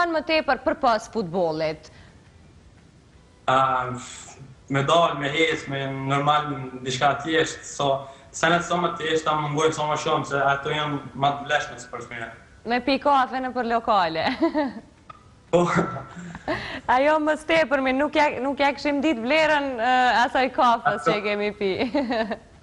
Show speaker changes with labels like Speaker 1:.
Speaker 1: më tepër përpas futbollit?
Speaker 2: Me dalë, me hecë, me normal diçka thjesht, senet sa më thjesht, ta më ngojnë sa më shumë, se ato janë ma të vleshme së për shmire.
Speaker 1: Me pi kafe në për lokale.
Speaker 2: Po,
Speaker 1: Ajo më tepër, nuk ja këshim ditë vlerën asaj kafës që e kemi pi.